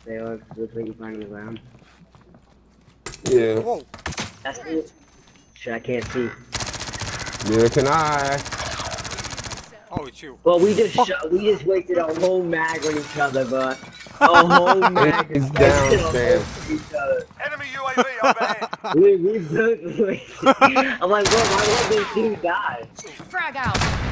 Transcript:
They looks like you find on the ground. Yeah. Whoa. That's it. Shit, I can't see. Neither can I. Oh, it's you. Well, we just wasted a whole mag on each other, but a whole mag. It's downstairs. Enemy UAV overhead. We both wasted. I'm like, bro, why would this dude die? Frag out.